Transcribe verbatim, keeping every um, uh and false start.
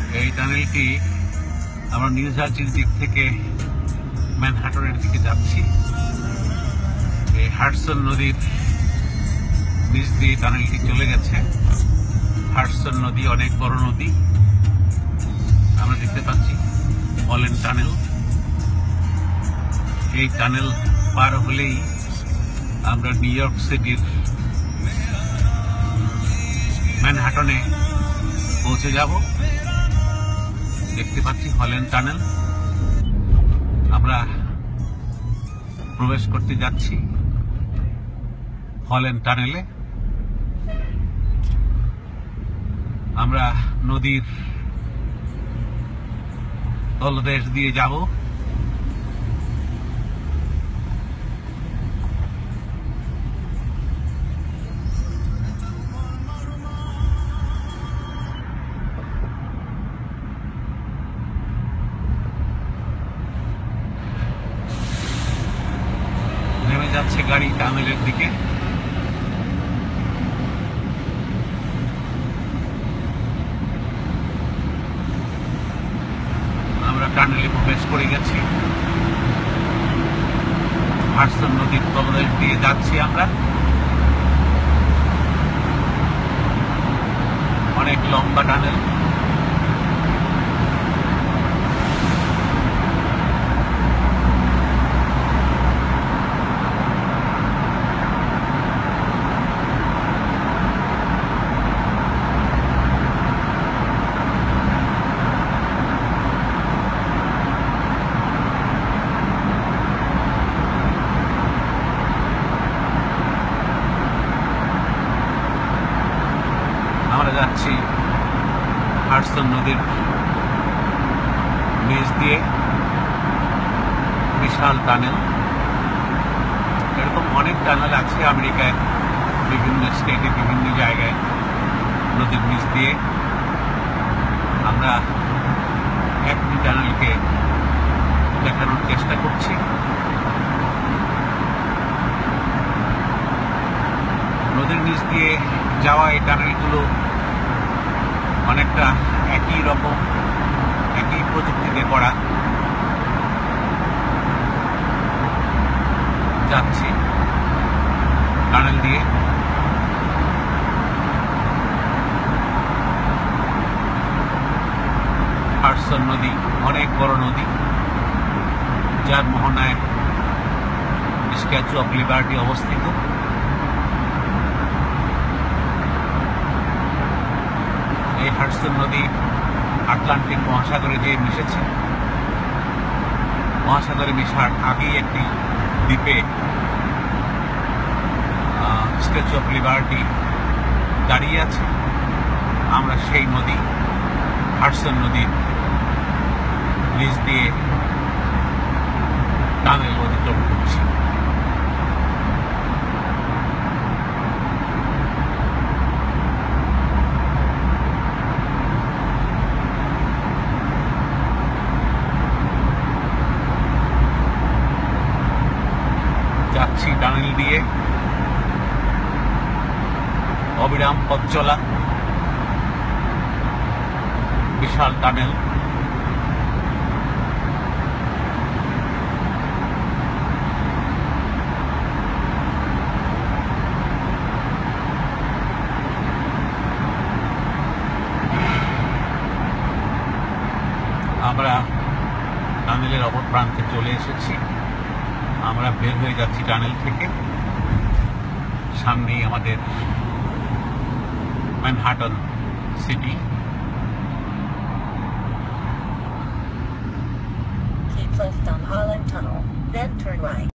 এই টানেলটি আমরা নিউ জার্সির দিক থেকে ম্যানহাটনের দিকে যাচ্ছি। এই হাডসন নদীর নিচ দিয়ে টানেলটি চলে গেছে। হাডসন নদী অনেক বড় নদী, আমরা দেখতে পাচ্ছি হল্যান্ড টানেল। এই টানেল পার হলেই আমরা নিউ ইয়র্ক সিটির ম্যানহাটনে পৌঁছে যাব। দেখতে পাচ্ছি হল্যান্ড টানেল, আমরা প্রবেশ করতে যাচ্ছি হল্যান্ড টানেলে। আমরা নদীর তলদেশ দিয়ে যাব। নেমে যাচ্ছে গাড়ি টানেলের দিকে। আমরা টানেলে প্রবেশ করে গেছি। হাডসন নদীর তলদেশ দিয়ে যাচ্ছি আমরা। অনেক লম্বা টানেল। আমরা যাচ্ছি হাডসন নদীর নিচ দিয়ে, বিশাল টানেল। এরকম অনেক টানেল আছে আমেরিকায়, বিভিন্ন স্টেটে, বিভিন্ন জায়গায় নদীর নিচ দিয়ে। আমরা একটি টানেলকে দেখানোর চেষ্টা করছি। নদীর নিচ দিয়ে যাওয়া এই টানেলগুলো অনেকটা একই রকম, একই প্রযুক্তিতে করা। যাচ্ছি টানেল দিয়ে। হাডসন নদী অনেক বড় নদী, যার মোহনায় স্ট্যাচু অফ লিবার্টি অবস্থিত। এই হাডসন নদী আটলান্টিক মহাসাগরে যে মিশেছে, মহাসাগরে মিশার আগেই একটি দ্বীপে স্ট্যাচু অফ লিবার্টি দাঁড়িয়ে আছে। আমরা সেই নদী হাডসন নদীর নিচ দিয়ে টানেল অতিক্রম করছি। যাচ্ছি টানেল দিয়ে, অবিরাম পথ চলা, বিশাল টানেল। আমরা টানেলের অপর প্রান্তে চলে এসেছি। আমরা বের হয়ে যাচ্ছি টানেল থেকে। সামনেই আমাদের Manhattan city. Keep left on Holland Tunnel, then turn right.